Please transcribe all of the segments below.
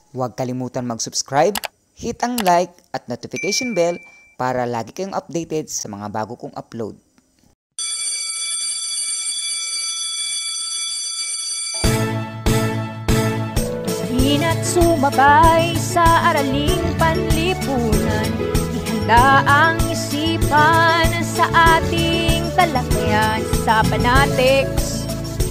Huwag kalimutan mag-subscribe, hit ang like at notification bell para lagi kayong updated sa mga bago kong upload. Hina't sumabay sa araling panlipunan, ihanda ang isipan sa ating talakayan sa Panatics.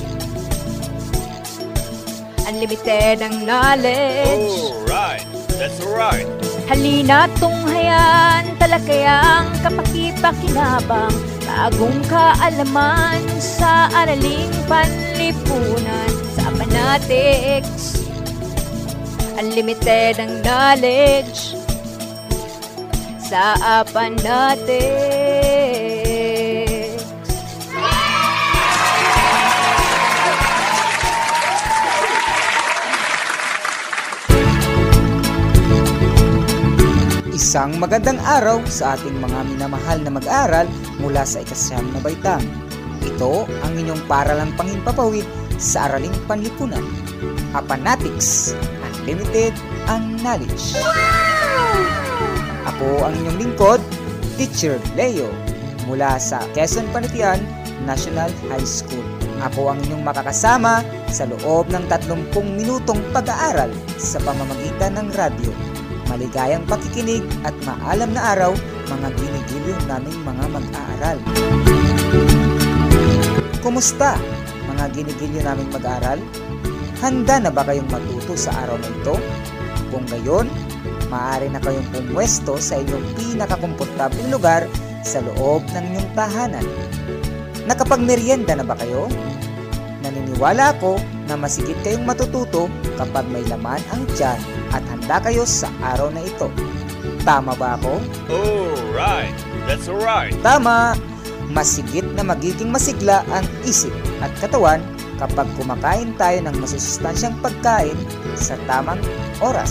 Unlimited ang knowledge. Alright, that's right. Halina't tunghayan, talakayang kapakipakinabang, bagong kaalaman sa araling panlipunan sa Panatics. Unlimited ang knowledge sa Panatics. Isang magandang araw sa ating mga minamahal na mag-aaral mula sa ikasyam na baitang. Ito ang inyong paralang panghimpapawid sa araling panlipunan. Panatics, Unlimited ang knowledge. Ako ang inyong lingkod, Teacher Leo, mula sa Quezon Panitian National High School. Ako ang inyong makakasama sa loob ng 30 minutong pag-aaral sa pamamagitan ng radyo. Maligayang pakikinig at maalam na araw, mga ginigiliw naming mga mag-aaral. Kumusta, mga ginigiliw naming mag-aaral? Handa na ba kayong matuto sa araw na ito? Kung gayon, maaari na kayong pumwesto sa inyong pinakakomportableng lugar sa loob ng inyong tahanan. Nakapagmeryenda na ba kayo? Naniniwala ako na masigit kayong matututo kapag may laman ang tiyan at handa kayo sa araw na ito. Tama ba ako? Alright, that's right. Tama! Masigit na magiging masigla ang isip at katawan kapag kumakain tayo ng masusustansyang pagkain sa tamang oras.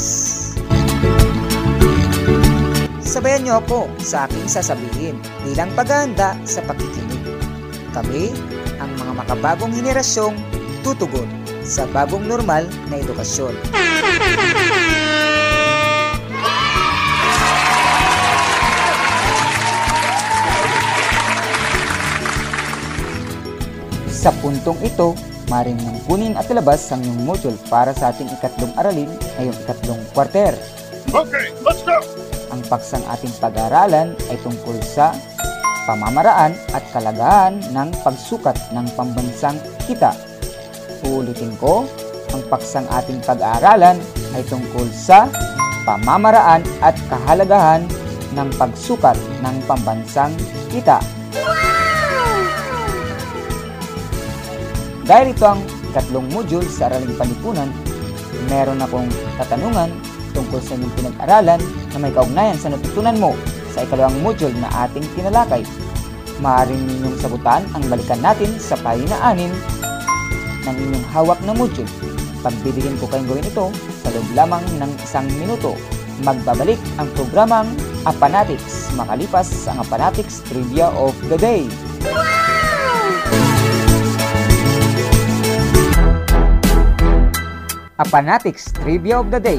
Sabayan niyo ako sa aking sasabihin bilang paghahanda sa pakikinig. Kami ang mga makabagong henerasyong tutugon sa bagong normal na edukasyon. Sa puntong ito, maaaring nang kunin at ilabas ang iyong module para sa ating ikatlong aralin ngayong ikatlong kwarter. Okay, let's go! Ang paksang ating pag-aaralan ay tungkol sa pamamaraan at kalagahan ng pagsukat ng pambansang kita. Uulitin ko, ang paksang ating pag-aaralan ay tungkol sa pamamaraan at kahalagahan ng pagsukat ng pambansang kita. Dahil ito ang ikatlong module sa Araling Panlipunan, meron akong katanungan tungkol sa inyong pinag-aralan na may kaugnayan sa natutunan mo sa ikalawang module na ating tinalakay. Maaaring ninyong sagutan ang balikan natin sa pahina 6 ng inyong hawak na module. Pagbibigyan ko kayong gawin ito sa loob lamang ng 1 minuto. Magbabalik ang programang Panatics makalipas ang Panatics Trivia of the Day. Panatics Trivia of the Day.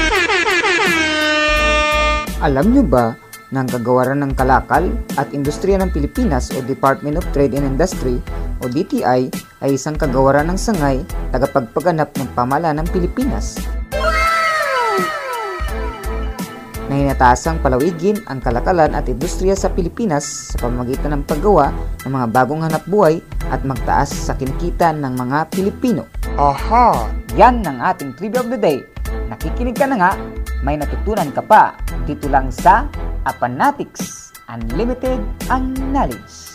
Alam niyo ba na ang Kagawaran ng Kalakal at Industriya ng Pilipinas o Department of Trade and Industry o DTI ay isang kagawaran ng sangay tagapagpaganap ng pamahalaan ng Pilipinas na hinatasang palawigin ang kalakalan at industriya sa Pilipinas sa pamamagitan ng paggawa ng mga bagong hanapbuhay at magtaas sa kinikita ng mga Pilipino. Aha! Yan ang ating Trivia of the Day. Nakikinig ka na nga, may natutunan ka pa. Dito lang sa Panatics, Unlimited ang knowledge.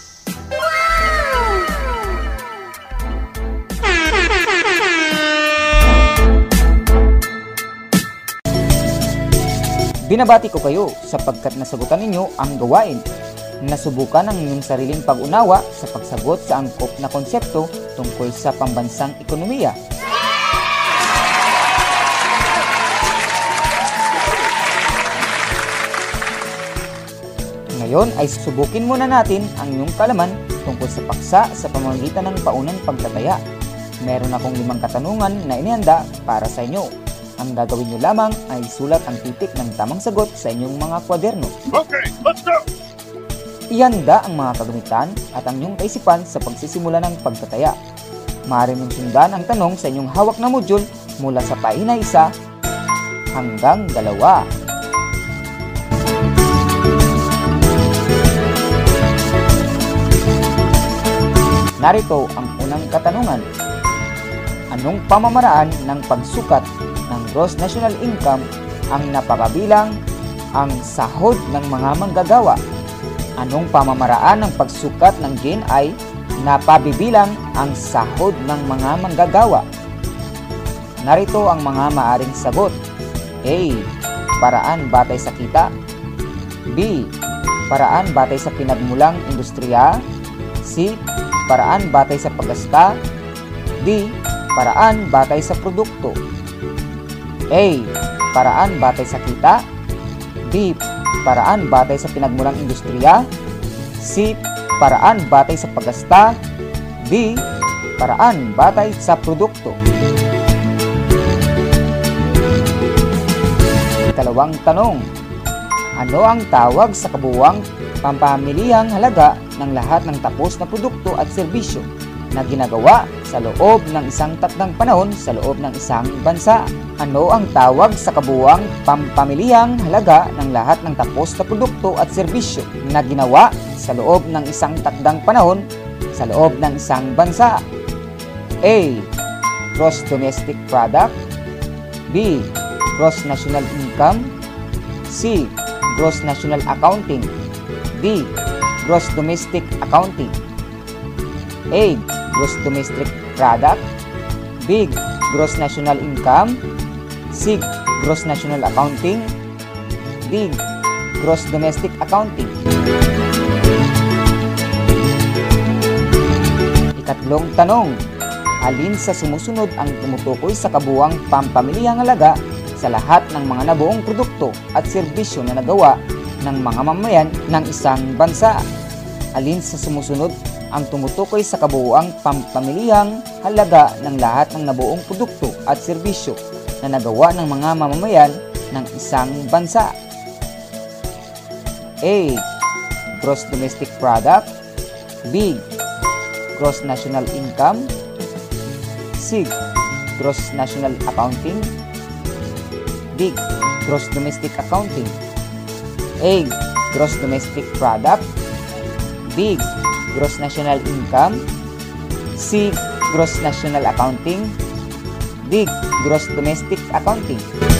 Binabati ko kayo sapagkat nasagutan ninyo ang gawain. Nasubukan ang inyong sariling pag-unawa sa pagsagot sa angkop na konsepto tungkol sa pambansang ekonomiya. Ngayon ay susubukin muna natin ang inyong kalaman tungkol sa paksa sa pamamagitan ng paunang pagtataya. Meron akong 5 katanungan na inihanda para sa inyo. Ang gagawin nyo lamang ay sulat ang titik ng tamang sagot sa inyong mga kwaderno. Okay, let's go! Ihanda ang mga kagamitan at ang inyong kaisipan sa pagsisimula ng pagtataya. Maaari mong sundan ang tanong sa inyong hawak na module mula sa pahina 1 hanggang 2. Narito ang unang katanungan. Anong pamamaraan ng pagsukat ng gross national income ang napakabilang ang sahod ng mga manggagawa? Anong pamamaraan ng pagsukat ng GNI na pabibilang ang sahod ng mga manggagawa? Narito ang mga maaring sagot. A. Paraan batay sa kita. B. Paraan batay sa pinagmulang industriya. C. Paraan batay sa paggasta. D. Paraan batay sa produkto. A. Paraan batay sa kita. B. Paraan batay sa pinagmulang industriya. C. Paraan batay sa paggasta. D. Paraan batay sa produkto. Ikalawang tanong. Ano ang tawag sa kabuuang pampamilihang halaga ng lahat ng tapos na produkto at serbisyo na ginagawa sa loob ng isang takdang panahon sa loob ng isang bansa? Ano ang tawag sa kabuuang pampamilihang halaga ng lahat ng tapos na produkto at serbisyo na ginawa sa loob ng isang takdang panahon sa loob ng isang bansa? A. Gross domestic product. B. Gross national income. C. Gross national accounting. D. Gross domestic accounting. A. Gross domestic product. B. Gross national income. C. Gross national accounting. D. Gross domestic accounting. Ikatlong tanong. Alin sa sumusunod ang tumutukoy sa kabuuang pampamilihang halaga sa lahat ng mga nabuong produkto at serbisyo na nagawa ng mga mamamayan ng isang bansa? Alin sa sumusunod ang tumutukoy sa kabuuang pampamilihang halaga ng lahat ng nabuong produkto at serbisyo na nagawa ng mga mamamayan ng isang bansa? A. Gross domestic product. B. Gross national income. C. Gross national accounting. D. Gross domestic accounting. A. Gross domestic product. B. Gross national income. C. Gross national accounting. D. Gross domestic accounting.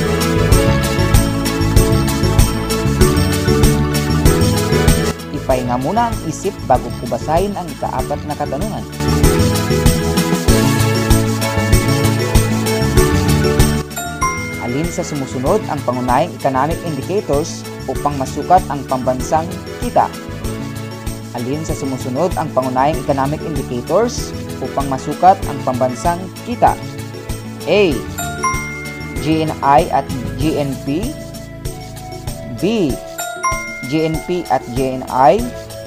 Ipahinga muna ang isip bago ko basahin ang ika-4 na katanungan. Alin sa sumusunod ang pangunahing economic indicators upang masukat ang pambansang kita? Alin sa sumusunod ang pangunahing economic indicators upang masukat ang pambansang kita? A. GNI at GNP. B. GNP at GNI.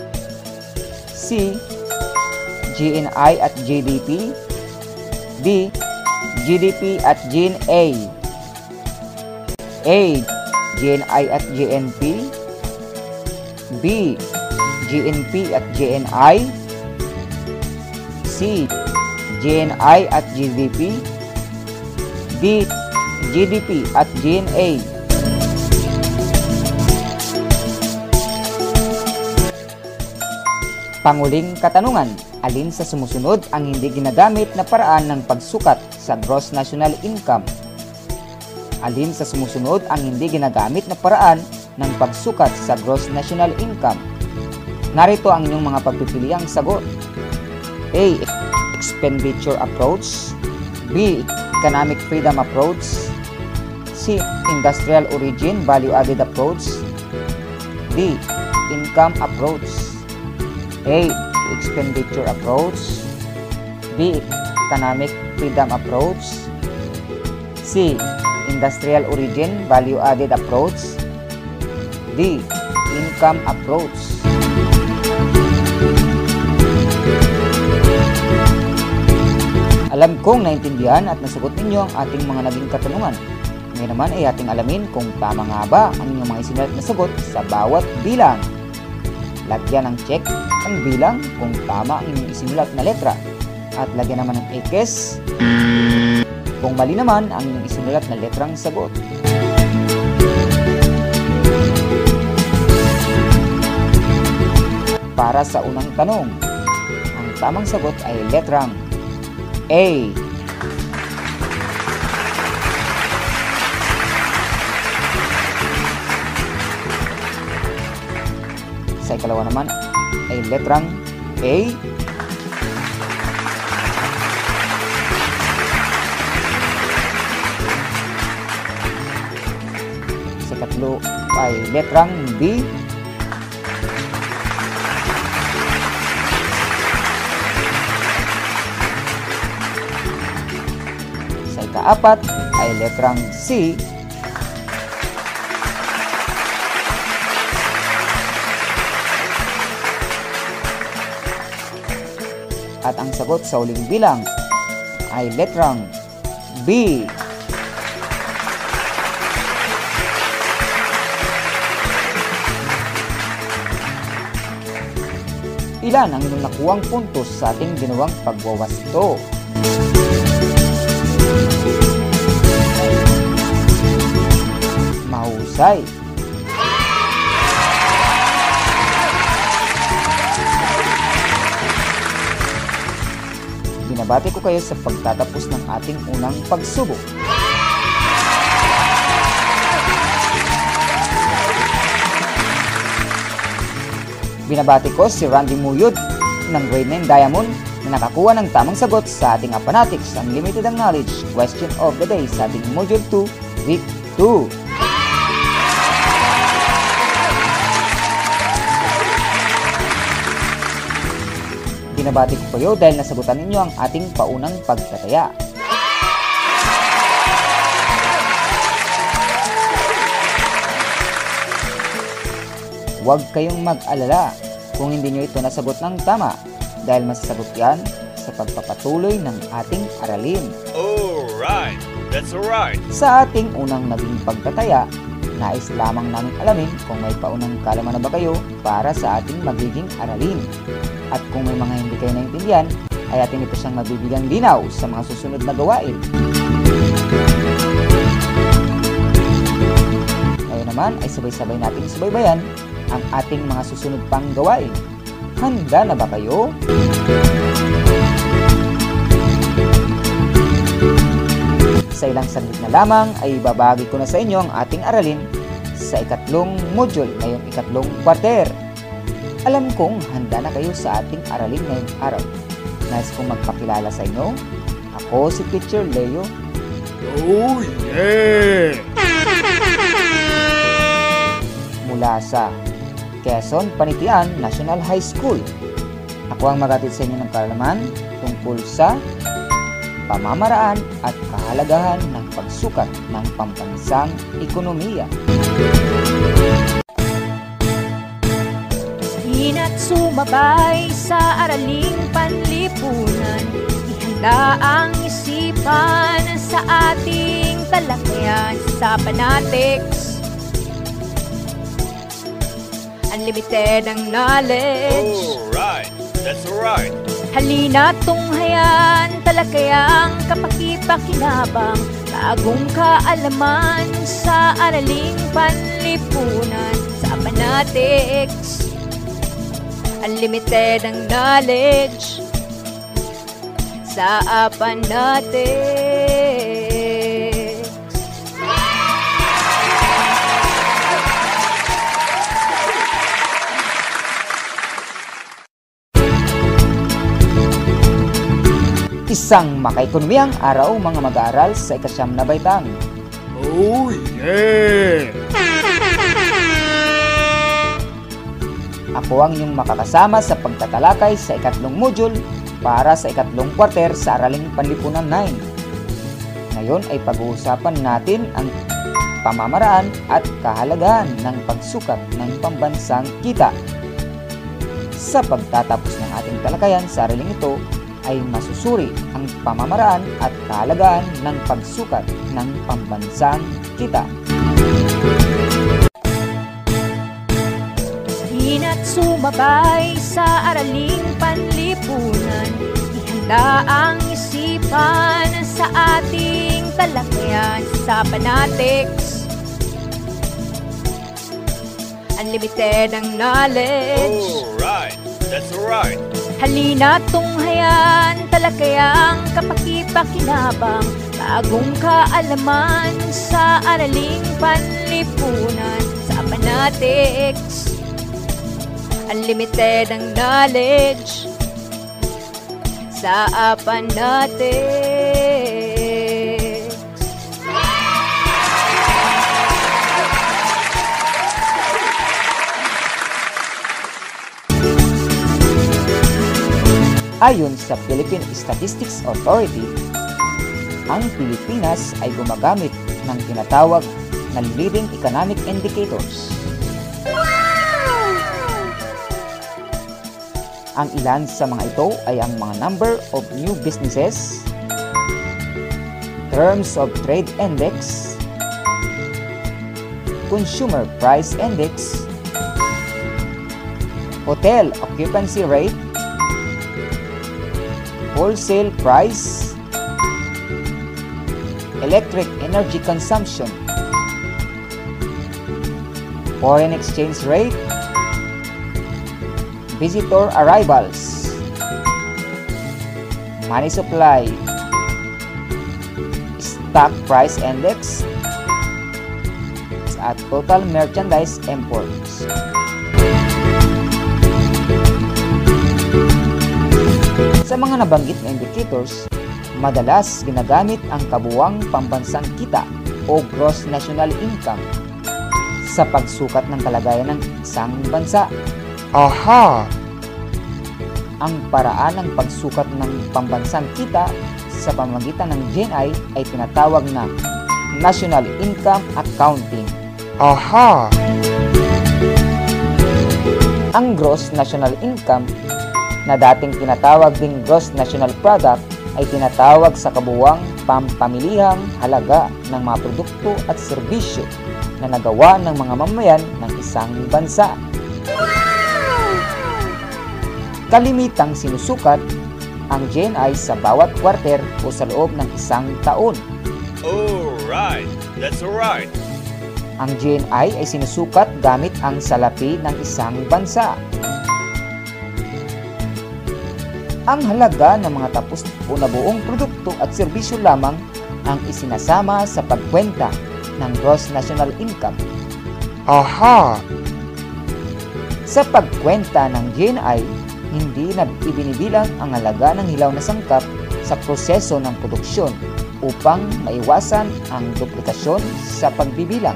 C. GNI at GDP. D. GDP at GNA. A. GNI at GNP. B. GNP at GNI. C. GNI at GDP. D. GDP at GNA. Panguling katanungan. Alin sa sumusunod ang hindi ginagamit na paraan ng pagsukat sa gross national income? Alin sa sumusunod ang hindi ginagamit na paraan ng pagsukat sa gross national income? Narito ang inyong mga pagpipiliang sagot. A. Expenditure approach. B. Economic freedom approach. C. Industrial origin value added approach. D. Income approach. A. Expenditure approach. B. Economic freedom approach. C. Industrial origin value added approach. D. Income approach. Alam kong naintindihan at nasagot ninyo ang ating mga naging katanungan. Ngayon naman ay ating alamin kung tama nga ba ang inyong mga isinulat na sagot sa bawat bilang. Lagyan ng check ang bilang kung tama ang inyong isinulat na letra at lagyan naman ng X kung mali naman ang inyong isinulat na letrang sagot. Para sa unang tanong, ang tamang sagot ay letrang A. Sa ikalawa naman ay letrang A. Sa ikatlo ay letrang B. Sa ikaapat ay letrang C. At ang sagot sa huling bilang ay letrang B. Ilan ang inyong nakuhang puntos sa ating ginawang pagwawasto? Mahusay! Binabati ko kayo sa pagtatapos ng ating unang pagsubok. Binabati ko si Randy Muyod ng Grade 9 Diamond na nakakuha ng tamang sagot sa ating Apanatics Unlimited ang Knowledge Question of the Day sa ating Module 2, Week 2. Binabati ko kayo dahil nasagutan ninyo ang ating paunang pagtataya. Huwag kayong mag-alala kung hindi nyo ito nasagot ng tama dahil masasagot yan sa pagpapatuloy ng ating aralin. Alright, that's alright. Sa ating unang naging pagtataya, nais lamang namin alamin kung may paunang kaalaman na ba kayo para sa ating magiging aralin. At kung may mga hindi kayo naintindihan, ay atin ito siyang mabibigyang linaw sa mga susunod na gawain. Ngayon naman ay sabay-sabay nating subaybayan ang ating mga susunod pang gawain. Handa na ba kayo? Sa ilang saglit na lamang ay babahagi ko na sa inyo ang ating aralin sa ikatlong module ngayong ikatlong quarter. Alam kong handa na kayo sa ating aralin ngayong araw. Nais kong magpakilala sa inyo. Ako si Teacher Leo. Oh yeah! Mula sa Quezon Panitian National High School. Ako ang maghatid sa inyo ng kaalaman tungkol sa pamamaraan at kahalagahan ng pagsukat ng pambansang ekonomiya. Hina't sumabay sa araling panlipunan, ihanda ang isipan sa ating talakayan sa Apanatics. Unlimited ang knowledge. Alright, that's alright. Halina't tunghayan, talakayang kapakipakinabang, bagong kaalaman sa araling panlipunan sa Apanatics. Unlimited ang knowledge sa Apanatics. Isang makaekonomiyang araw mga mag-aaral sa ikasyam na baitang. Oh yeah! Ako ang inyong makakasama sa pagtatalakay sa ikatlong module para sa ikatlong quarter sa Araling Panlipunan 9. Ngayon ay pag-uusapan natin ang pamamaraan at kahalagahan ng pagsukat ng pambansang kita. Sa pagtatapos ng ating talakayan sa araling ito, ay masusuri ang pamamaraan at kahalagahan ng pagsukat ng pambansang kita. Hina't sumabay sa araling panlipunan, ihanda ang isipan sa ating talakayan sa Fanatics. Unlimited ang knowledge. Alright, that's right. Halina tunghayan, talakayang kapakipakinabang, bagong kaalaman sa araling panlipunan sa Fanatics. Unlimited ang knowledge sa Fanatics. Ayon sa Philippine Statistics Authority, ang Pilipinas ay gumagamit ng tinatawag na leading economic indicators. Ang ilan sa mga ito ay ang mga number of new businesses, terms of trade index, consumer price index, hotel occupancy rate, wholesale price, electric energy consumption, foreign exchange rate, visitor arrivals, money supply, stock price index, at total merchandise imports. Sa mga nabanggit na indicators, madalas ginagamit ang kabuuang pambansang kita o gross national income sa pagsukat ng kalagayan ng isang bansa. Aha! Ang paraan ng pagsukat ng pambansang kita sa pamamagitan ng GNI ay tinatawag na National Income Accounting. Aha! Ang gross national income na dating tinatawag ding gross national product ay tinatawag sa kabuuang pampamilihang halaga ng mga produkto at serbisyo na nagawa ng mga mamamayan ng isang bansa. Kalimitang sinusukat ang GNI sa bawat quarter o sa loob ng isang taon. Alright, that's right. Ang GNI ay sinusukat gamit ang salapi ng isang bansa. Ang halaga ng mga tapos o nabuong produkto at serbisyo lamang ang isinasama sa pagkwenta ng gross national income. Aha! Sa pagkwenta ng GNI, hindi na ibinibilang ang halaga ng hilaw na sangkap sa proseso ng produksyon upang maiwasan ang duplikasyon sa pagbibilang.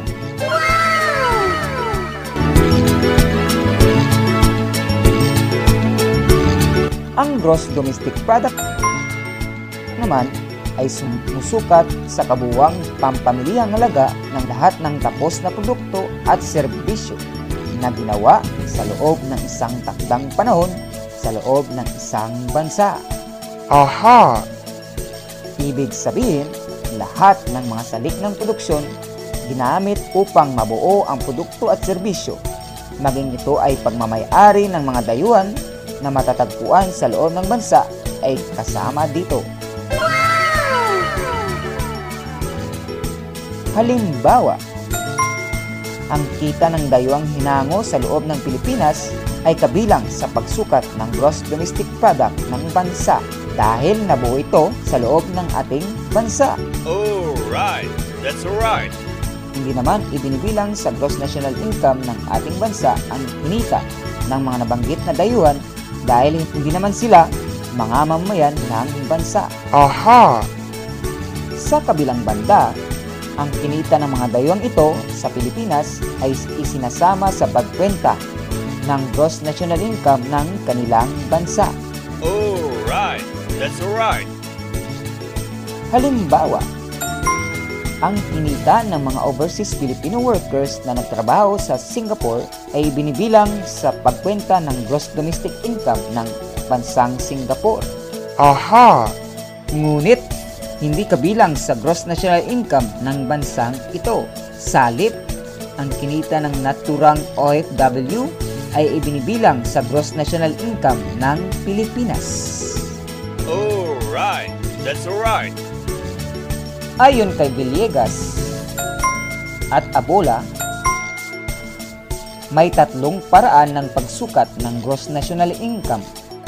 Ang gross domestic product naman ay sumusukat sa kabuuang pampamilihang halaga ng lahat ng tapos na produkto at serbisyo na ginawa sa loob ng isang takdang panahon sa loob ng isang bansa. Aha! Ibig sabihin, lahat ng mga salik ng produksyon ginamit upang mabuo ang produkto at serbisyo, maging ito ay pagmamay-ari ng mga dayuhan na matatagpuan sa loob ng bansa ay kasama dito. Halimbawa, ang kita ng dayuhang hinango sa loob ng Pilipinas ay kabilang sa pagsukat ng gross domestic product ng bansa dahil nabuo ito sa loob ng ating bansa. Alright, that's right. Hindi naman ibinibilang sa gross national income ng ating bansa ang kinita ng mga nabanggit na dayuhan dahil hindi naman sila mga mamamayan ng bansa. Aha! Sa kabilang banda, ang kinita ng mga dayuhang ito sa Pilipinas ay isinasama sa pagkwenta ng gross national income ng kanilang bansa. Alright, that's right. Halimbawa, ang kinita ng mga overseas Filipino workers na nagtrabaho sa Singapore ay binibilang sa pagkwenta ng gross domestic income ng bansang Singapore. Aha! Ngunit, hindi kabilang sa gross national income ng bansang ito. Salip, ang kinita ng naturang OFW ay ibinibilang sa gross national income ng Pilipinas. Alright, that's alright. Ayon kay Villegas at Abola, may tatlong paraan ng pagsukat ng gross national income.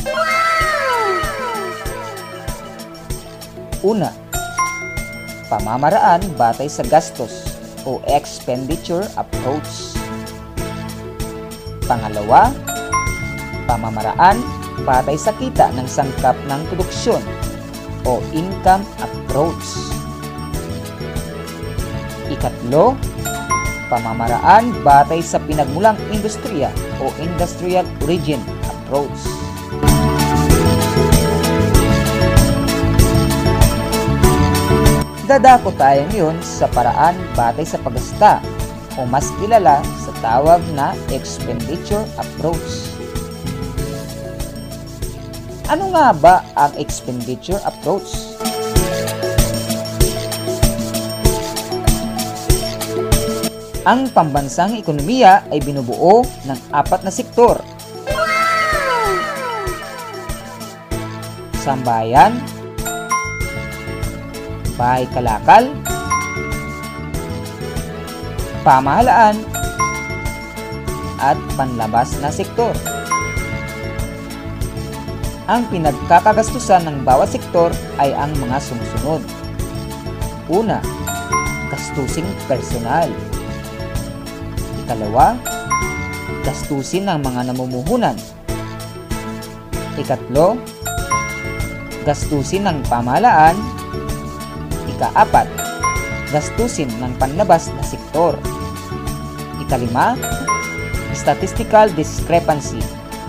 Una, pamamaraan batay sa gastos o expenditure approach. Pangalawa, pamamaraan batay sa kita ng sangkap ng produksyon o income approach. Ikatlo, pamamaraan batay sa pinagmulang industriya o industrial origin approach. Dadako tayo ngayon sa paraan batay sa paggasta o mas kilala sa tawag na expenditure approach. Ano nga ba ang expenditure approach? Ang pambansang ekonomiya ay binubuo ng 4 na sektor. Sambayan, bahay kalakal, pamahalaan, at panlabas na sektor. Ang pinagkakagastusan ng bawat sektor ay ang mga sumusunod. Una, gastusin personal. Ikalawa, gastusin ng mga namumuhunan. Ikatlo, gastusin ng pamahalaan. Ika-4, gastusin ng panlabas na sektor. Ika-5, statistical discrepancy.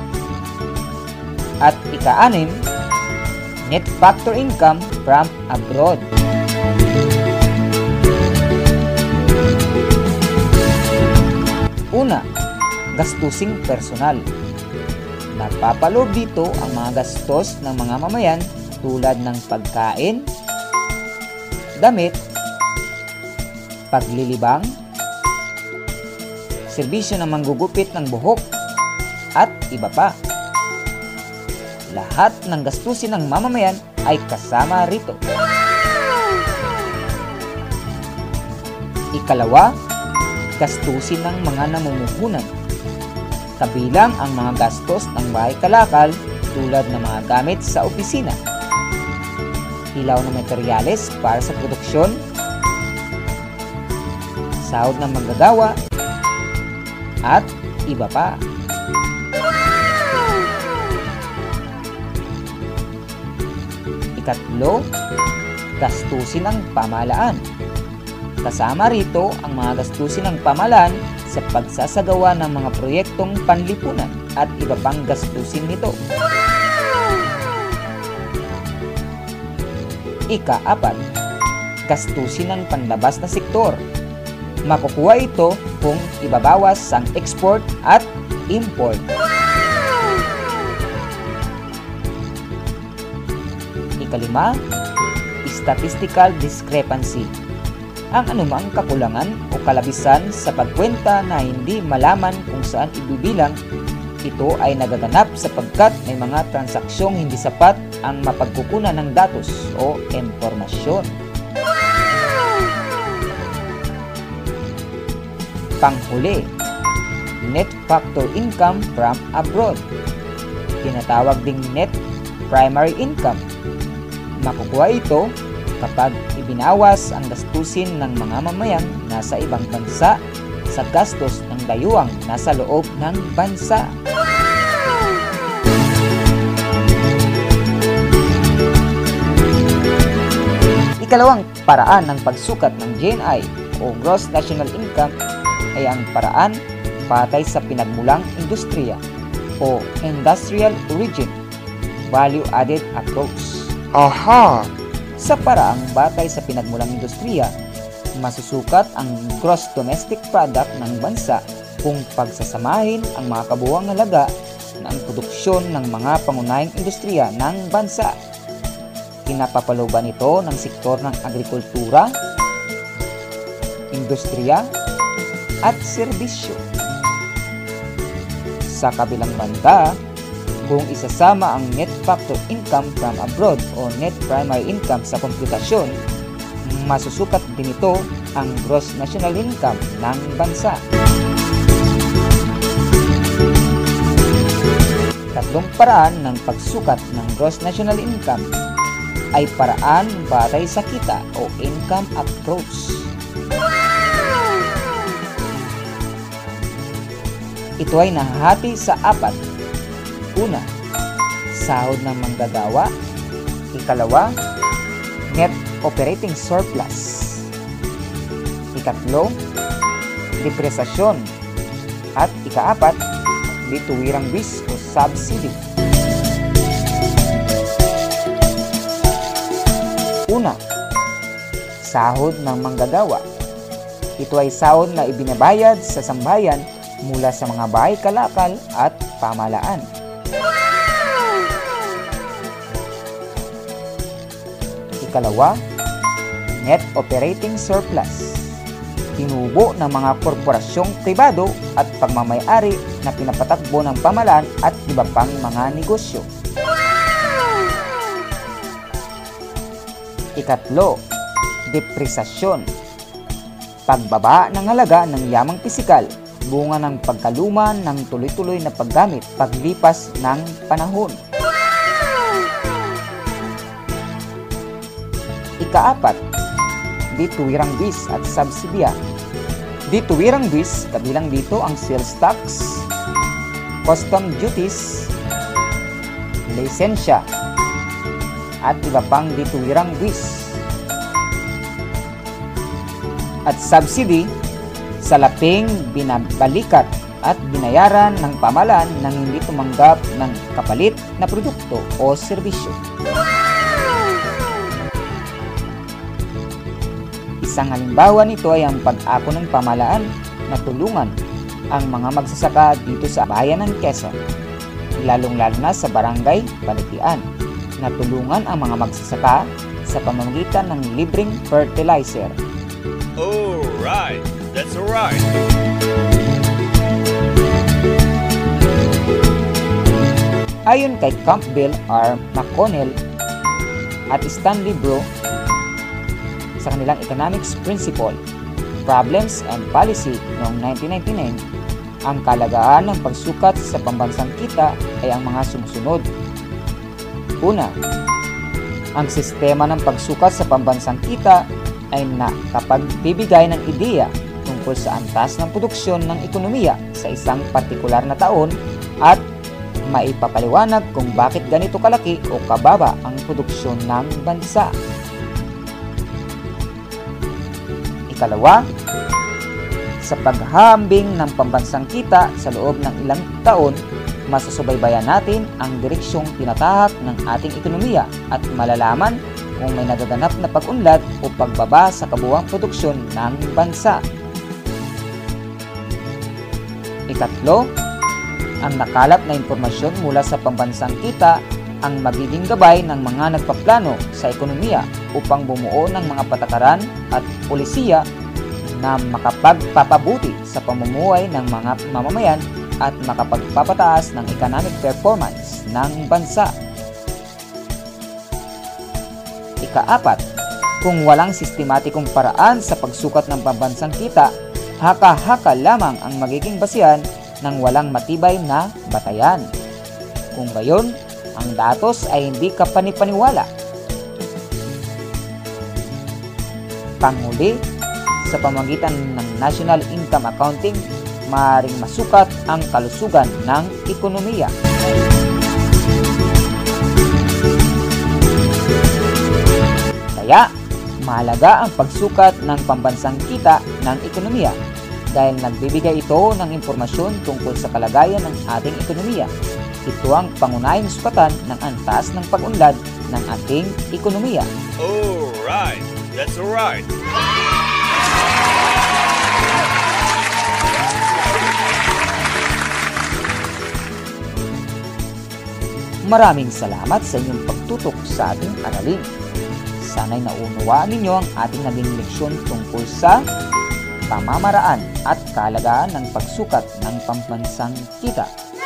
At ika-6, net factor income from abroad. Una, gastusing personal. Napapaloob dito ang mga gastos ng mga mamayan tulad ng pagkain, damit, paglilibang, serbisyo ng manggugupit ng buhok, at iba pa. Lahat ng gastusin ng mamamayan ay kasama rito. Ikalawa, gastusin ng mga namumuhunan. Kabilang ang mga gastos ng bahay kalakal tulad ng mga gamit sa opisina, ilaw na materyales para sa produksyon, sahod ng manggagawa, at iba pa. Ikatlo, gastusin ng pamahalaan. Kasama rito ang mga gastusin ng pamahalaan sa pagsasagawa ng mga proyektong panlipunan at iba pang gastusin nito. Ika-4, gastusin ng panlabas na sektor. Makukuha ito kung ibabawas ang export at import. Ika-5, statistical discrepancy. Ang anumang kakulangan o kalabisan sa pagkwenta na hindi malaman kung saan ibibilang, ito ay nagaganap sapagkat may mga transaksyong hindi sapat ang mapagkukunan ng datos o impormasyon. Panghuli, net factor income from abroad. Tinatawag ding net primary income. Makukuha ito kapag ibinawas ang gastusin ng mga mamayang nasa ibang bansa sa gastos ng dayuhang nasa loob ng bansa. Ikalawang paraan ng pagsukat ng GNI o Gross National Income ay ang paraan batay sa pinagmulang industriya o Industrial Origin Value Added Approach. Aha! Sa paraang batay sa pinagmulang industriya, masusukat ang gross domestic product ng bansa kung pagsasamahin ang mga kabuuang halaga ng produksyon ng mga pangunahing industriya ng bansa. Pinapapalooban ito ng sektor ng agrikultura, industriya, at serbisyo. Sa kabilang banda, kung isasama ang net factor income from abroad o net primary income sa komputasyon, masusukat din ito ang gross national income ng bansa. Tatlong paraan ng pagsukat ng gross national income ay paraan batay sa kita o income approach. Ito ay nahahati sa apat. Una, sahod ng manggagawa. Ikalawa, net operating surplus. Ikatlo, depresasyon. At ikaapat, bituwirang buwis o subsidy. Una, sahod ng manggagawa. Ito ay sahod na ibinabayad sa sambahayan mula sa mga bahay kalakal at pamahalaan. Ikalawa, net operating surplus. Tinubo ng mga korporasyong pribado at pagmamayari na pinapatakbo ng pamahalaan at iba pang mga negosyo. Ikatlo, depresasyon. Pagbaba ng halaga ng yamang pisikal, bunga ng pagkaluma ng tuloy-tuloy na paggamit paglipas ng panahon. Ikaapat, bituwirang buwis at subsidya. Bituwirang buwis, kabilang dito ang sales tax, custom duties, lisensya, at iba pang bituwirang buwis. At subsidy, salaping binabalikat at binayaran ng pamahalaan nang hindi tumanggap ng kapalit na produkto o serbisyo. Isang halimbawa nito ay ang pag-ako ng pamahalaan na tulungan ang mga magsasaka dito sa bayan ng Quezon, lalong-lalo na sa barangay Balitian, na tulungan ang mga magsasaka sa pamamagitan ng libreng fertilizer. Alright, that's alright. Ayon kay Campbell R. McConnell at Stanley Bro sa kanilang Economics Principle, Problems and Policy noong 1999, ang kalagaan ng pagsukat sa pambansang kita ay ang mga sumusunod. Una, ang sistema ng pagsukat sa pambansang kita ay nakapagbibigay ng ideya tungkol sa antas ng produksyon ng ekonomiya sa isang partikular na taon at maipapaliwanag kung bakit ganito kalaki o kababa ang produksyon ng bansa. Ikalawa, sa paghahambing ng pambansang kita sa loob ng ilang taon, masusubaybayan natin ang direksyong tinatahak ng ating ekonomiya at malalaman kung may nagaganap na pag-unlad o pagbaba sa kabuuang produksyon ng bansa. Ikatlo, ang nakalap na impormasyon mula sa pambansang kita ang magiging gabay ng mga nagpaplano sa ekonomiya upang bumuo ng mga patakaran at polisiya na makapagpapabuti sa pamumuhay ng mga mamamayan at makapagpapataas ng economic performance ng bansa. Ikaapat, kung walang sistematikong paraan sa pagsukat ng pambansang kita, haka-haka lamang ang magiging basihan ng walang matibay na batayan. Kung gayon, ang datos ay hindi kapanipaniwala. Panghuli, sa pamamagitan ng National Income Accounting, maaaring masukat ang kalusugan ng ekonomiya. Kaya, mahalaga ang pagsukat ng pambansang kita ng ekonomiya dahil nagbibigay ito ng impormasyon tungkol sa kalagayan ng ating ekonomiya. Ito ang pangunahing sukatan ng antas ng pag-unlad ng ating ekonomiya. Alright, that's alright. Maraming salamat sa inyong pagtutok sa ating aralin. Sana'y naunawaan ninyo ang ating naging leksyon tungkol sa pamamaraan at kahalagahan ng pagsukat ng pambansang kita.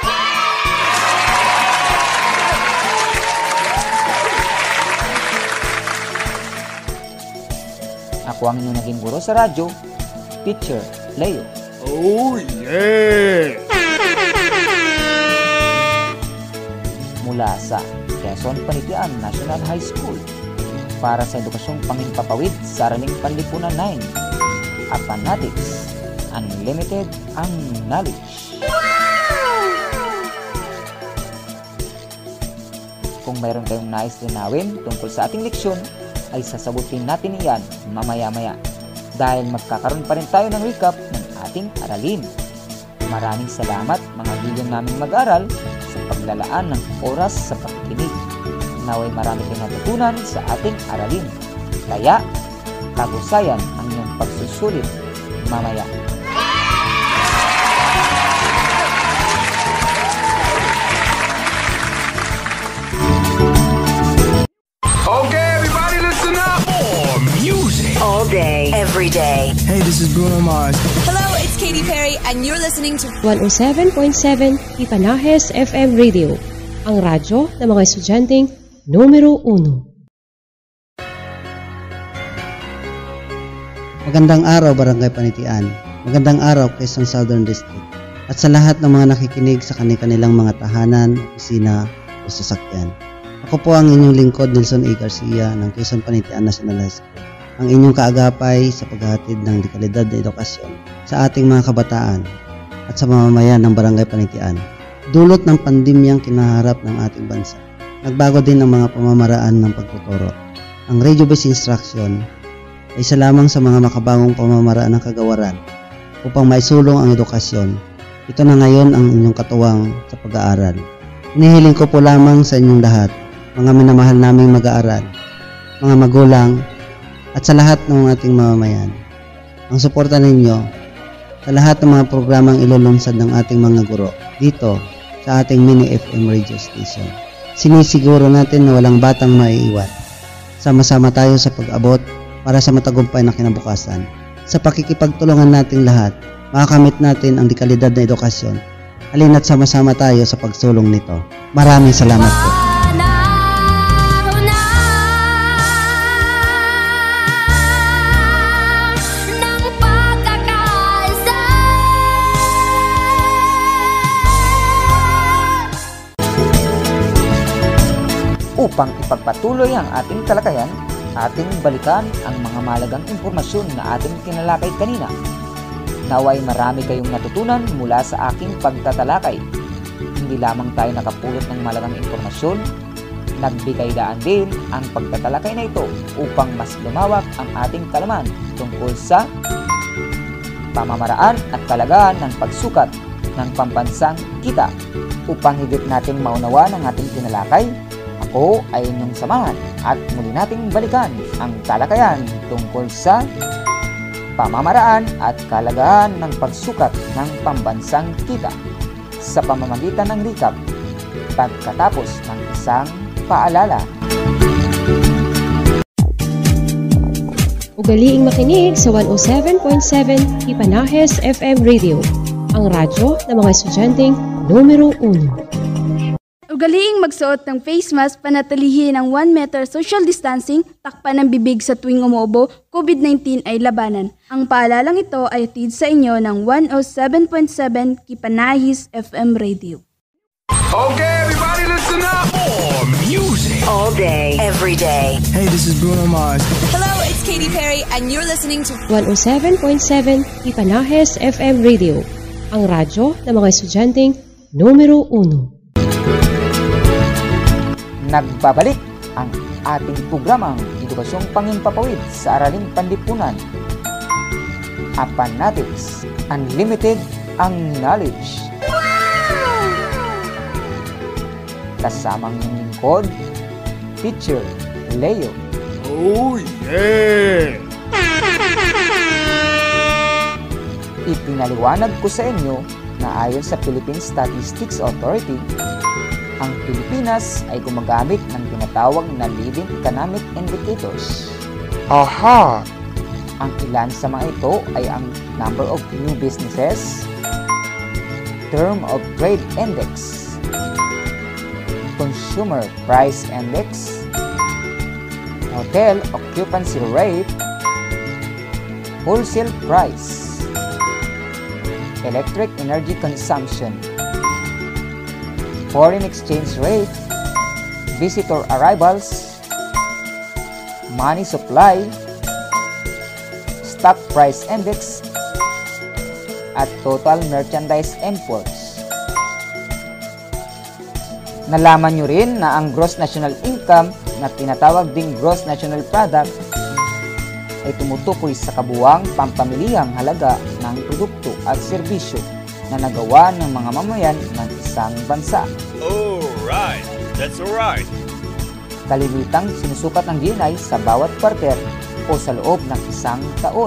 Ako ang inyong naging guro sa radyo, Teacher Leo. Oh yeah! Mula sa Quezon Panitian National High School para sa edukasyong panghimpapawid sa Araling Panlipunan 9. Apanatics, unlimited ang knowledge. Kung mayroon kayong nais linawin tungkol sa ating leksyon, ay sasagutin natin iyan mamaya-maya dahil magkakaroon pa rin tayo ng recap ng ating aralin. Maraming salamat mga kaibigan naming mag-aral sa paglalaan ng oras sa pakikinig. Naway marami kayong natutunan sa ating aralin. Kaya, kagusayan ang inyong pagsusulit mamaya. Okay, everybody listen up! More music! All day, every day. Hey, this is Bruno Mars. Hello, it's Katy Perry, and you're listening to 107.7 Tipanahes FM Radio, ang radyo ng mga estudyanteng numero 1. Magandang araw, Barangay Panitian. Magandang araw, Quezon Southern District. At sa lahat ng mga nakikinig sa kanilang mga tahanan, opisina o sasakyan. Ako po ang inyong lingkod, Nelson A. Garcia ng Quezon Panitian National High School. Ang inyong kaagapay sa paghahatid ng dekalidad na edukasyon sa ating mga kabataan at sa mamamayan ng Barangay Panitian. Dulot ng pandemyang kinaharap ng ating bansa, nagbago din ang mga pamamaraan ng pagtuturo. Ang radio-based instruction ay isa lamang sa mga makabagong pamamaraan ng kagawaran upang maisulong ang edukasyon. Ito na ngayon ang inyong katuwang sa pag-aaral. Inihiling ko po lamang sa inyong lahat, mga minamahal naming mag-aaral, mga magulang, at sa lahat ng ating mamamayan. Ang suporta ninyo sa lahat ng mga programang ilulunsad ng ating mga guro dito sa ating mini FM radio station. Sinisiguro natin na walang batang maiiwan. Sama-sama tayo sa pag-abot para sa matagumpay na kinabukasan. Sa pakikipagtulungan nating lahat, makakamit natin ang dekalidad na edukasyon. Halina't sama-sama tayo sa pagsulong nito. Maraming salamat po. Upang ipagpatuloy ang ating talakayan, ating balikan ang mga mahalagang impormasyon na ating tinalakay kanina. Naway marami kayong natutunan mula sa aking pagtatalakay. Hindi lamang tayo nakapulot ng mahalagang impormasyon, nagbigay daan din ang pagtatalakay na ito upang mas lumawak ang ating kalaman tungkol sa pamamaraan at kalagahan ng pagsukat ng pambansang kita. Upang higit nating maunawaan ang ating tinalakay, ako ay inyong samahan at muli nating balikan ang talakayan tungkol sa pamamaraan at kalagahan ng pagsukat ng pambansang kita sa pamamagitan ng recap pagkatapos ng isang paalala. Ugaliing makinig sa 107.7 Tipanahes FM Radio, ang radyo ng mga estudyanteng numero 1. Ugaliing magsuot ng face mask, panatilihin ang 1 meter social distancing, takpan ng bibig sa tuwing umuubo, COVID-19 ay labanan. Ang paalalang ito ay hatid sa inyo ng 107.7 Kipanahis FM Radio. Okay, everybody listen up! More music! All day, every day. Hey, this is Bruno Mars. Hello, it's Katy Perry, and you're listening to 107.7 Tipanahes FM Radio, ang radyo ng mga estudyanteng numero 1. Nagbabalik ang ating programang Edukasyong Panghimpapawid sa Araling Panlipunan. Apanatics, unlimited ang knowledge. Kasamang yung lingkod, Teacher Leo. Oh yeah! Ipinaliwanag ko sa inyo na ayon sa Philippine Statistics Authority, Ang Pilipinas ay gumagamit ng tinatawag na leading economic indicators. Aha! Ang ilan sa mga ito ay ang number of new businesses, term of trade index, consumer price index, hotel occupancy rate, wholesale price, electric energy consumption, foreign exchange rate, visitor arrivals, money supply, stock price index, at total merchandise imports. Nalaman nyo rin na ang gross national income na tinatawag ding gross national product ay tumutukoy sa kabuuang pampamilihang halaga ng produkto at serbisyo na nagawa ng mga mamayan ng isang bansa. Alright, that's alright. Kalimitang sinusukat ng GNI sa bawat quarter o sa loob ng isang taon.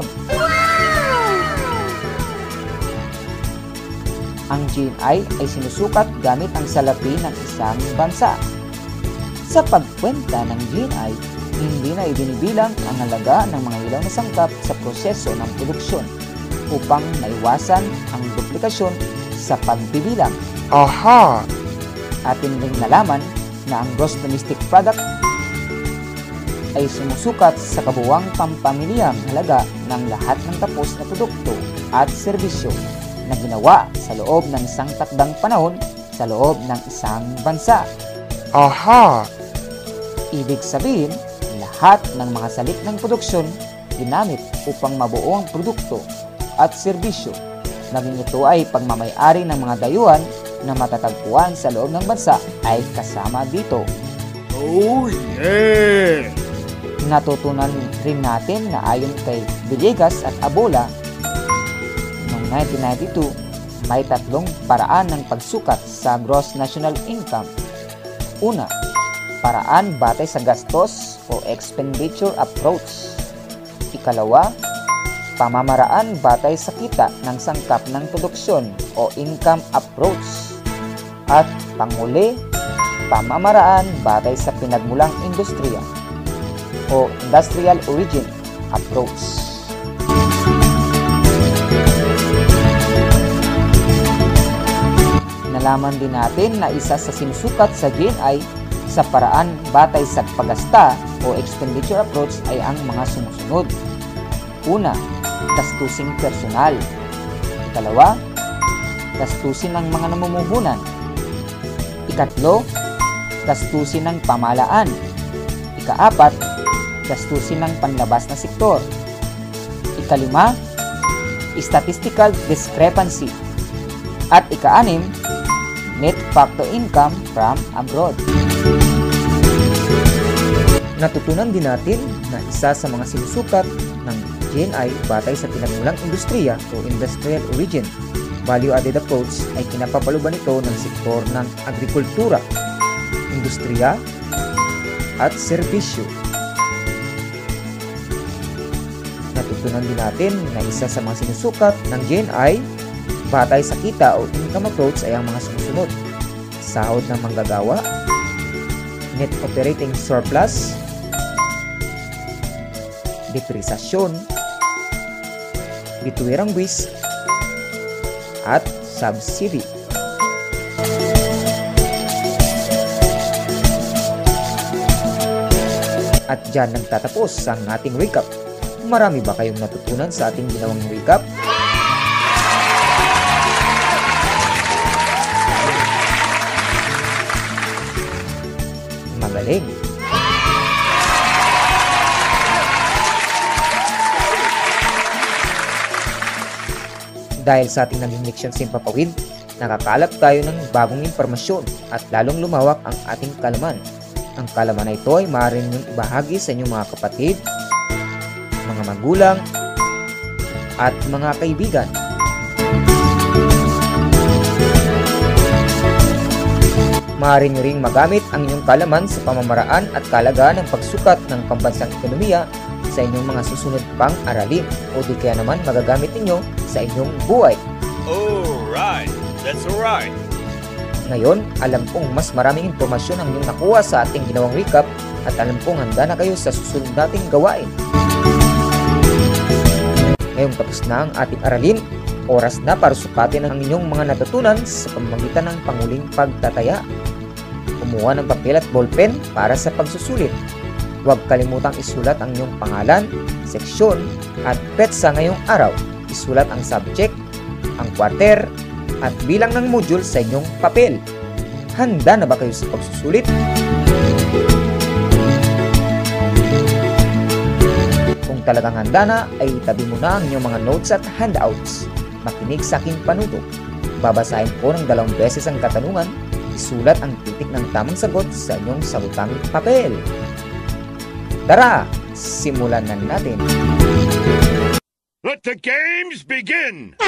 Ang GNI ay sinusukat gamit ang salapi ng isang bansa. Sa pagkwenta ng GNI, hindi na ibinibilang ang halaga ng mga ilaw na sangkap sa proseso ng produksyon upang maiwasan ang duplikasyon sa pagbibilang. Aha! Atin ring nalaman na ang gross domestic product ay sumusukat sa kabuuang pampamilihang halaga ng lahat ng tapos na produkto at serbisyo na ginawa sa loob ng isang takdang panahon sa loob ng isang bansa. Aha! Ibig sabihin, lahat ng mga salik ng produksyon ginamit upang mabuo ang produkto at serbisyo, maging ito ay pagmamay-ari ng mga dayuhan na matatagpuan sa loob ng bansa ay kasama dito. Oh yeah! Natutunan rin natin na ayon kay Villegas at Abola, noong 1992, may tatlong paraan ng pagsukat sa gross national income. Una, paraan batay sa gastos o expenditure approach. Ikalawa, pamamaraan batay sa kita ng sangkap ng produksyon o income approach. At panghuli, pamamaraan batay sa pinagmulang industriya o industrial origin approach. Nalaman din natin na isa sa sinusukat sa GNI sa paraan batay sa paggasta o expenditure approach ay ang mga sumusunod. Una, gastusing personal. Ikalawa, gastusin ng mga namumuhunan. Ikatlo, gastusin ng pamahalaan. Ikaapat, gastusin ng panlabas na sektor. Ikalima, statistical discrepancy. At ikaanim, net factor income from abroad. Natutunan din natin na isa sa mga sinusukat ng GNI batay sa pinagmulang industriya o industrial origin value-added approach ay kinapapaluban ito ng sektor ng agrikultura, industriya, at serbisyo. Natutunan din natin na isa sa mga sinusukat ng GNI batay sa kita o income approach ay ang mga sumusunod: sahod ng manggagawa, net operating surplus, depresasyon, bituirang buwis, at subsidy. At dyan nagtatapos ang ating recap. Marami ba kayong natutunan sa ating ginawang recap? Magaling! Dahil sa ating naging leksyon sa Himpapawid, nakakalap tayo ng bagong impormasyon at lalong lumawak ang ating kalaman. Ang kalaman na ito ay maaari ninyong ibahagi sa inyong mga kapatid, mga magulang, at mga kaibigan. Maaari nyo ring magamit ang inyong kalaman sa pamamaraan at kalagaan ng pagsukat ng pambansang ekonomiya sa inyong mga susunod pang aralin o di kaya naman magagamit ninyo sa inyong buhay. Alright, that's alright. Ngayon, alam kong mas maraming impormasyon ang inyong nakuha sa ating ginawang recap at alam kong handa na kayo sa susunod nating gawain. Ngayong tapos na ang ating aralin, oras na para sukatin ang inyong mga natutunan sa pamamagitan ng panguling pagtataya. Kumuha ng papel at ballpen para sa pagsusulit. Huwag kalimutang isulat ang inyong pangalan, seksyon, at petsa ngayong araw. Isulat ang subject, ang quarter, at bilang ng module sa inyong papel. Handa na ba kayo sa pagsusulit? Kung talagang handa na, ay itabi mo na ang inyong mga notes at handouts. Makinig sa aking panuto. Babasahin ko ng 2 beses ang katanungan. Isulat ang titik ng tamang sagot sa inyong sabutang papel. Tara, simulan na natin. Let the games begin!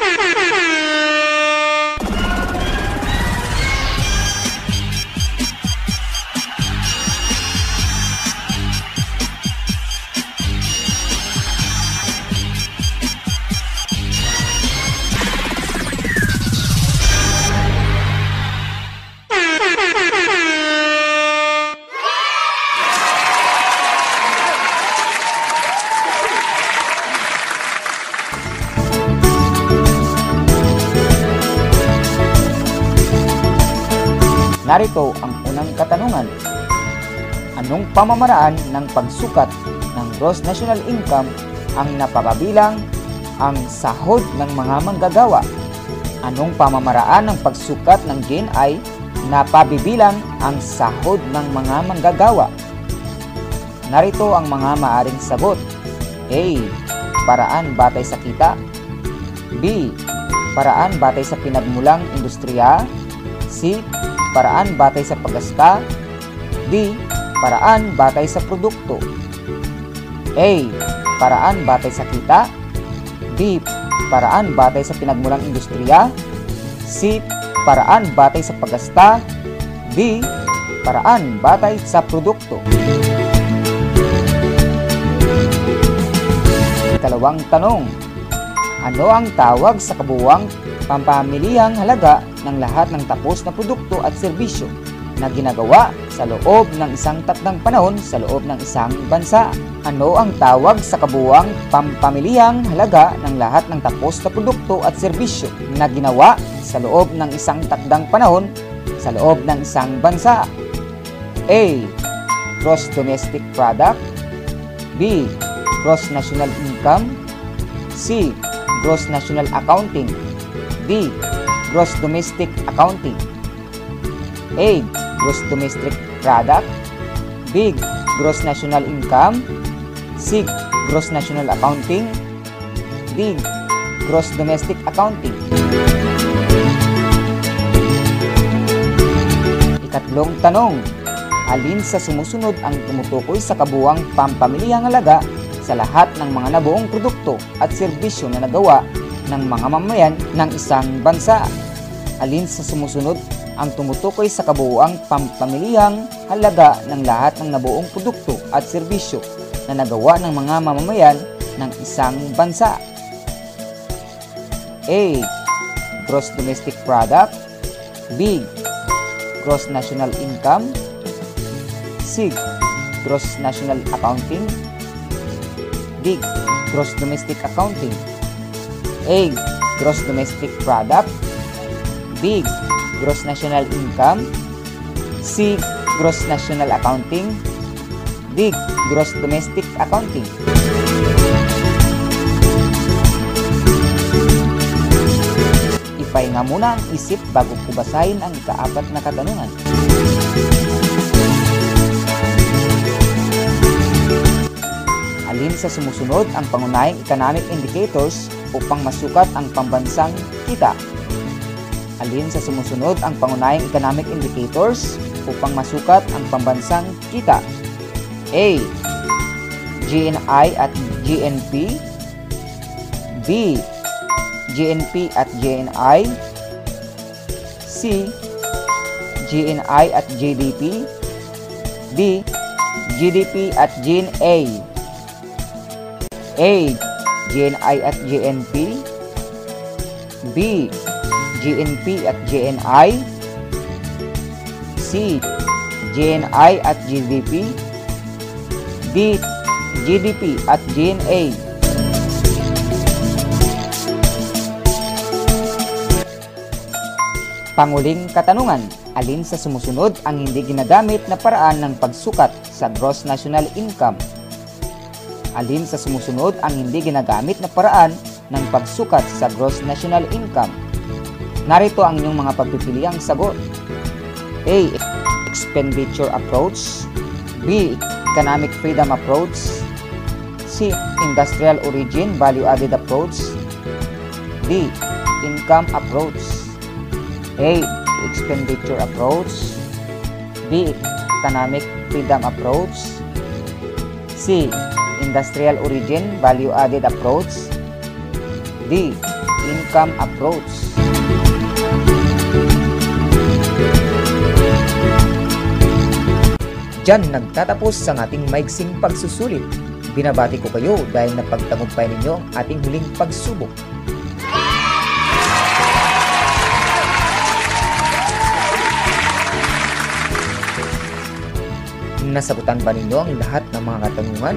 Narito ang unang katanungan. Anong pamamaraan ng pagsukat ng gross national income ang napapabilang ang sahod ng mga manggagawa? Anong pamamaraan ng pagsukat ng GNI na pabibilang ang sahod ng mga manggagawa? Narito ang mga maaring sagot. A. Paraan batay sa kita. B. Paraan batay sa pinagmulang industriya. C. Paraan batay sa paggasta. D. Paraan batay sa produkto. A. Paraan batay sa kita. B. Paraan batay sa pinagmulang industriya. C. Paraan batay sa paggasta. D. Paraan batay sa produkto. Ikalawang tanong. Ano ang tawag sa kabuuang pampamilihang halaga ng lahat ng tapos na produkto at serbisyo na ginagawa sa loob ng isang takdang panahon sa loob ng isang bansa? Ano ang tawag sa kabuuang pampamilihang halaga ng lahat ng tapos na produkto at serbisyo na ginawa sa loob ng isang takdang panahon sa loob ng isang bansa? A. Gross domestic product. B. Gross national income. C. Gross national accounting. D. Gross domestic accounting. A. Gross domestic product. B. Gross national income. C. Gross national accounting. D. Gross domestic accounting. Ikatlong tanong. Alin sa sumusunod ang tumutukoy sa kabuuang pampamilihang halaga sa lahat ng mga nabuong produkto at serbisyo na nagawa ng mga mamamayan ng isang bansa? Alin sa sumusunod ang tumutukoy sa kabuuang pampamilihang halaga ng lahat ng nabuong produkto at serbisyo na nagawa ng mga mamamayan ng isang bansa? A. Gross domestic product. B. Gross national income. C. Gross national accounting. D. Gross domestic accounting. A. Gross domestic product. B. Gross national income. C. Gross national accounting. D. Gross domestic accounting. Ipahinga muna ang isip bago ko basahin ang ika-4 na katanungan. Alin sa sumusunod ang pangunahing economic indicators upang masukat ang pambansang kita? Alin sa sumusunod ang pangunahing economic indicators upang masukat ang pambansang kita? A. GNI at GNP. B. GNP at GNI. C. GNI at GDP. D. GDP at GNA. A. GNI at GNP. B. GNP at GNI. C. GNI at GDP. D. GDP at GNA. Panguling katanungan, alin sa sumusunod ang hindi ginagamit na paraan ng pagsukat sa gross national income? Alin sa sumusunod ang hindi ginagamit na paraan ng pagsukat sa gross national income? Narito ang inyong mga pagpipiliang sagot. A. Expenditure approach. B. Economic freedom approach. C. Industrial origin value added approach. D. Income approach. A. Expenditure approach. B. Economic freedom approach. C. Industrial origin value added approach. D. Income approach. Diyan nagtatapos ang ating maigsing pagsusulit. Binabati ko kayo dahil napagtagumpay ninyo ang ating huling pagsubok. Nasagutan ba ninyo ang lahat ng mga katanungan?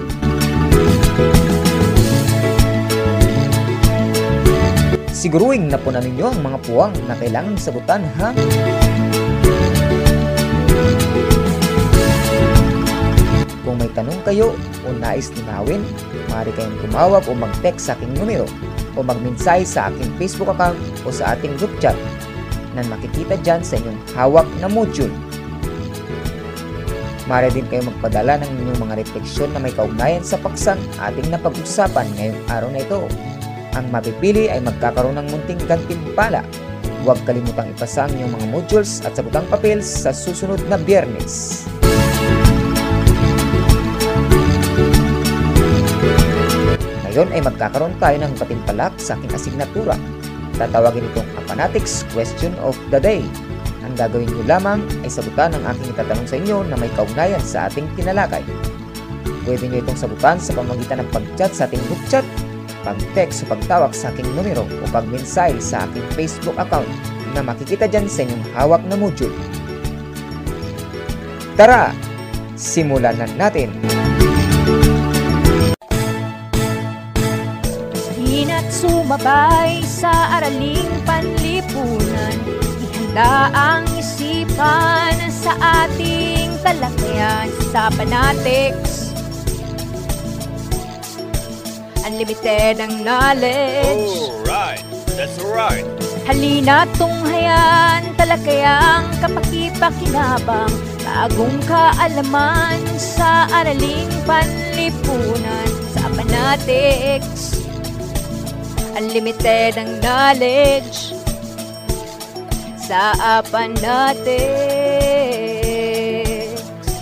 Siguruhin na po na ninyo ang mga puwang na kailangang sagutan, ha? Kung may tanong kayo o nais linawin, maaari kayong tumawag o mag-text sa aking numero o mag-mensahe sa aking Facebook account o sa ating group chat na makikita dyan sa inyong hawak na module. Maaari din kayo magpadala ng inyong mga refleksyon na may kaugnayan sa paksang ating napag-usapan ngayong araw na ito. Ang mapipili ay magkakaroon ng munting gantimpala. Huwag kalimutang ipasa ang inyong mga modules at sagutang papel sa susunod na Biyernes. Ngayon ay magkakaroon tayo ng katimpalak sa aking asignatura. Tatawagin itong Apanatics Question of the Day. Ang gagawin nyo lamang ay sagutan ang aking itatanong sa inyo na may kaugnayan sa ating tinalakay. Pwede nyo itong sagutan sa pamamagitan ng pag-chat sa ating group chat, pag-text o pagtawag sa aking numero o pag-mensahe sa aking Facebook account na makikita dyan sa inyong hawak na module. Tara, simulan na natin! Hina't sumabay sa araling panlipunan, ihanda ang isipan sa ating talakayan sa Panatics. Unlimited ang knowledge. Alright, that's right. Halina't tunghayan, talakayang kapakipakinabang, bagong kaalaman sa araling panlipunan sa Panatics. Unlimited ang knowledge sa Panatics.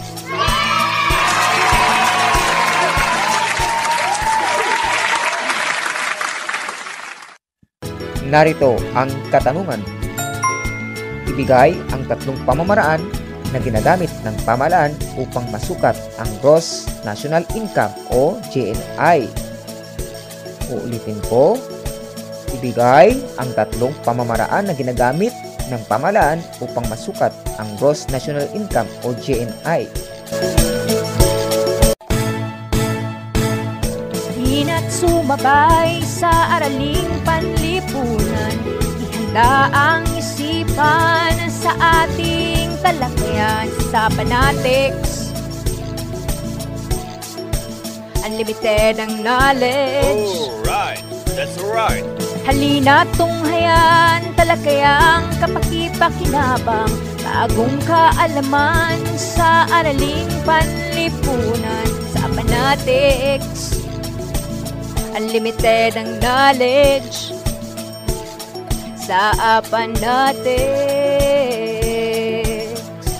Narito ang katanungan. Ibigay ang tatlong pamamaraan na ginagamit ng pamahalaan upang masukat ang Gross National Income o GNI. Uulitin ko. Ibigay ang tatlong pamamaraan na ginagamit ng pamahalaan upang masukat ang Gross National Income o GNI. Hina't sumabay sa araling panlipunan, ihanda ang isipan sa ating talakayan sa Panatics. Unlimited ang knowledge. Alright, that's right. Halina't tunghayan, talakayang kapakipakinabang, bagong kaalaman sa araling panlipunan sa Panatics. Unlimited ang knowledge sa Panatics.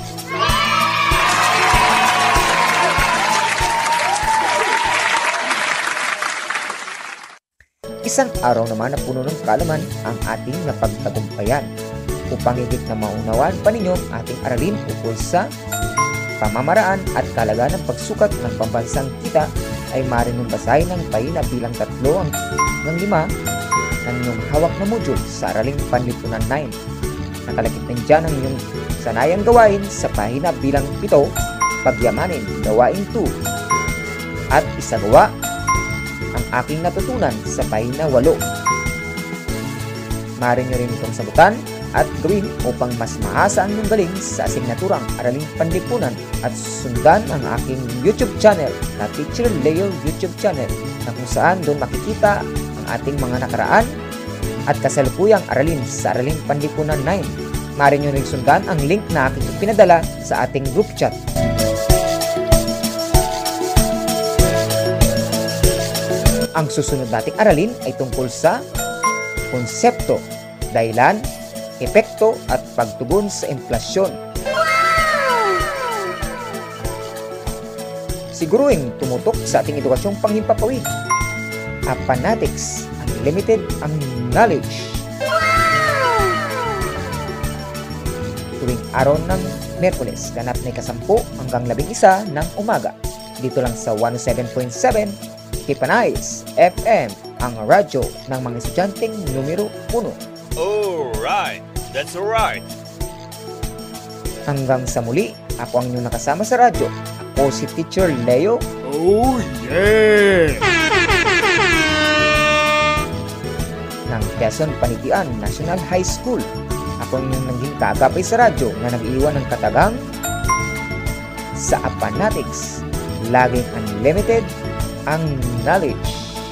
Isang araw naman na puno ng kaalaman ang ating napagtagumpayan. Upang higit na maunawaan pa ninyo ang ating aralin ukol sa pamamaraan at kalagayan ng pagsukat ng pambansang kita, ay maaaring mong basahin ng pahina bilang 3 hanggang 5 ng inyong hawak na module sa Araling Panlipunan 9. Nakalagit din dyan ang inyong sanayang gawain sa pahina bilang 7, pagyamanin gawain 2, at isagawa ang aking natutunan sa pahina 8. Maaari nyo rin itong sagutan at gawin upang mas maasa ang inyong galing sa asignaturang Araling Panlipunan at sundan ang aking YouTube channel na Teacher Leo YouTube channel na kung saan doon makikita ang ating mga nakaraan at kasalukuyang aralin sa Araling Panlipunan 9. Maaari nyo rin sundan ang link na aking pinadala sa ating group chat. Ang susunod nating aralin ay tungkol sa konsepto, dahilan, epekto at pagtugon sa inflasyon. Siguruing tumutok sa ating edukasyong panghimpapawid. Apanatics, unlimited ang knowledge. Tuwing araw ng Miyerkules, ganap na 10 hanggang 11 ng umaga. Dito lang sa 107.7 Tipanayes FM, ang radyo ng mga estudyanteng numero 1. Alright, that's alright. Hanggang sa muli, ako ang inyong nakasama sa radyo. Ako si Teacher Leo. Oh yeah! Ng Quezon Panitian National High School. Ako ang inyong naging kaagapay sa radyo na nag-iwan ng katagang sa Apanatics. Laging unlimited ang knowledge.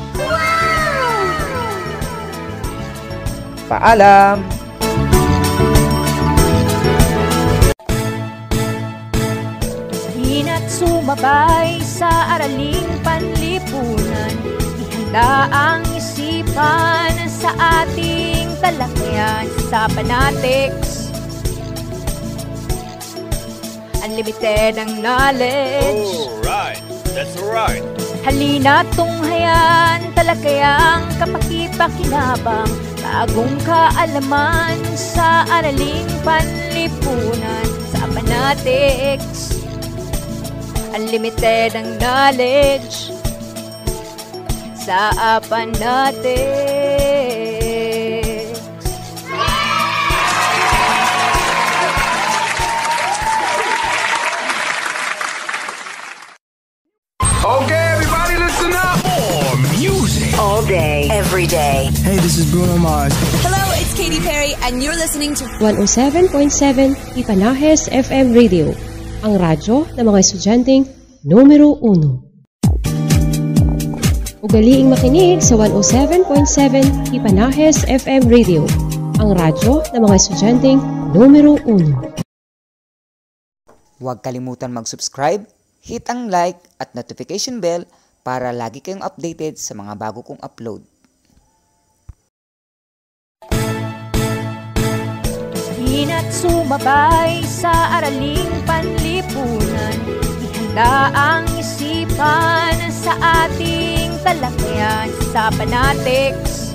Paalam! Hina't sumabay sa Araling Panlipunan, ihanda ang isipan sa ating talakayan sa Apanatics. Unlimited ang knowledge. Alright, that's alright. Halina't tunghayan, talakayang kapakipakinabang, bagong kaalaman sa Araling Panlipunan sa Apanatics. Unlimited ang knowledge sa Apanatics. Okay, everybody listen up. More music. All day, every day. Hey, this is Bruno Mars. Hello, it's Katy Perry, and you're listening to 107.7 Tipanahes FM Radio, ang radyo ng mga estudyanteng numero 1. Ugaliing makinig sa 107.7 Tipanahes FM Radio, ang radyo ng mga estudyanteng numero 1. Huwag kalimutan mag-subscribe, hit ang like at notification bell para lagi kayong updated sa mga bago kong upload. Hina't sumabay sa Araling Panlipunan, ihanda ang isipan sa ating talakayan sa Apanatics.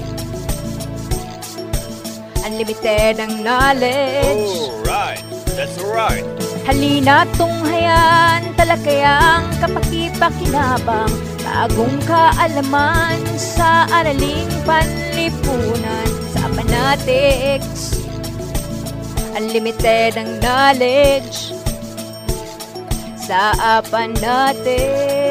Unlimited ang knowledge. Alright, that's alright. Halina't tunghayan, talakayang kapakipakinabang, bagong kaalaman sa Araling Panlipunan sa Apanatics. Unlimited ang knowledge sa Apanatics.